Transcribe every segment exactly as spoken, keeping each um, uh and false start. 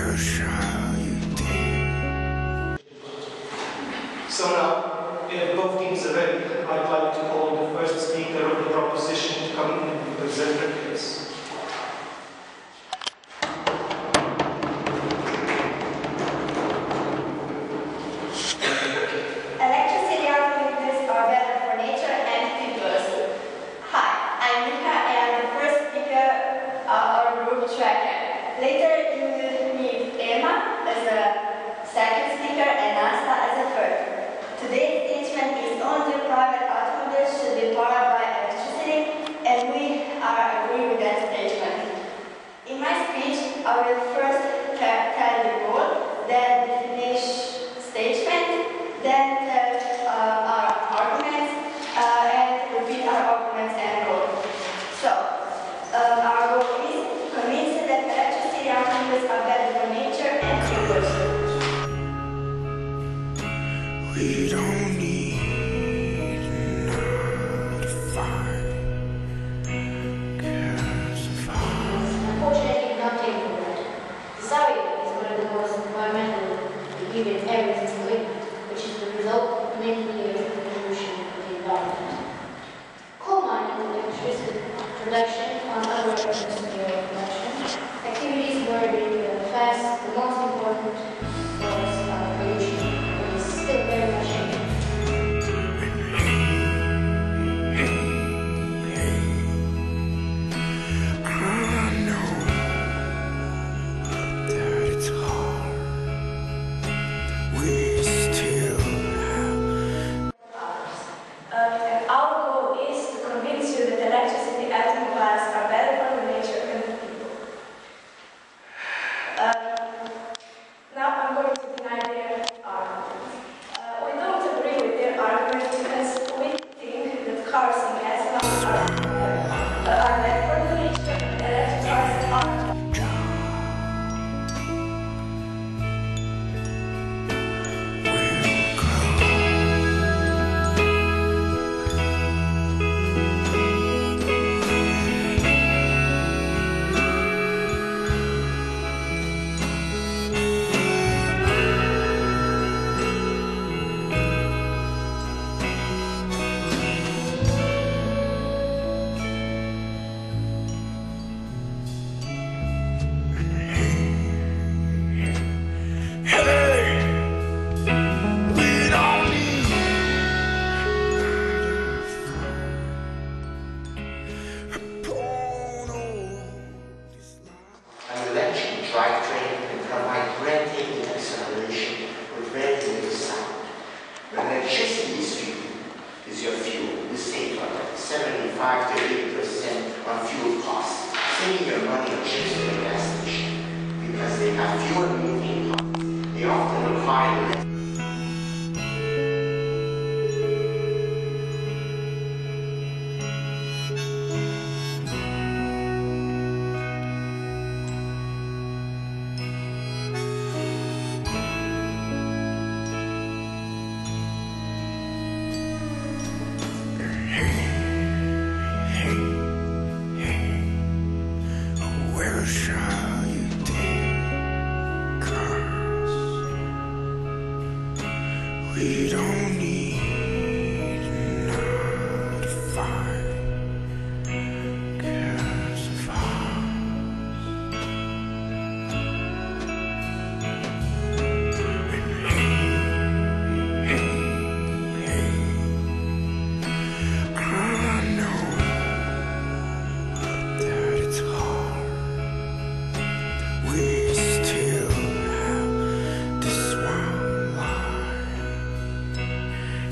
Where shall you take? So now, if both teams are ready, I'd like to call the first speaker of the proposition to come in and present their case. Electricity arguments are better for nature and people. Hi, I'm Mika and I'm the first speaker of our group tracker. Later you will meet Emma as a second speaker and Nasta as a third. Today's statement is only private automobiles should be powered by electricity, and we are agree with that statement. In my speech, I will first tell the goal, then finish statement, then tell uh, our arguments, uh, and repeat our arguments and goal. So, uh, our goal is convincing that electricity automobiles are better for nature and people. We don't need another fight. Cause of heart. Unfortunately, not taking that. Sorry is one of the most environmental behavior areas in Kuwait, which is the result of many years of pollution of the environment. Coal mining, electricity production, and other industrial production activities were the fast, the most important cause of pollution, but is still very much in. Drivetrain can provide breathtaking acceleration with very little sound. When electricity is fuel, is your fuel, you save about seventy-five to eighty percent on fuel costs, saving your money on trips to the gas station. Because they have fewer moving parts, they often require less. Where shall you take us? We don't need another fight. Cause of heart. Hey, hey, hey. I know that it's hard. We still have this one life.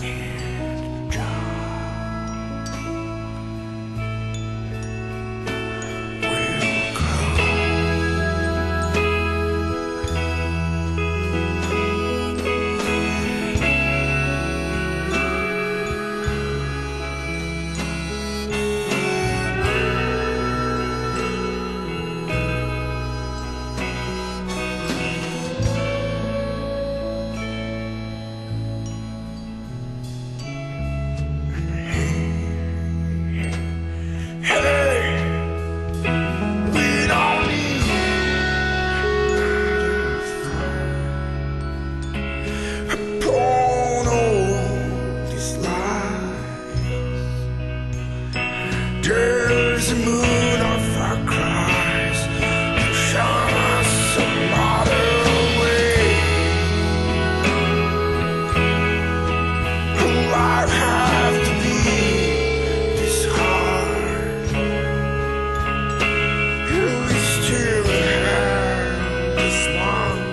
one